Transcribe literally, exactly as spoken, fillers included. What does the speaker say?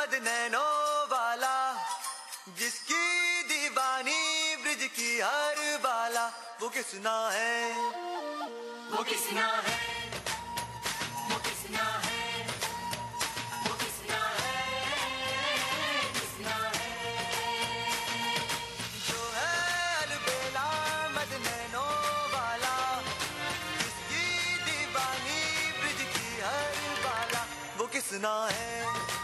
मद नैनो वाला, जिसकी दीवानी ब्रिज की हर बाला, वो किसना है, वो किसना है, वो किसना है, वो किसना है, किसना है। जो है अलबेला मद नैनो वाला, जिसकी दीवानी ब्रिज की हर बाला, वो किसना है।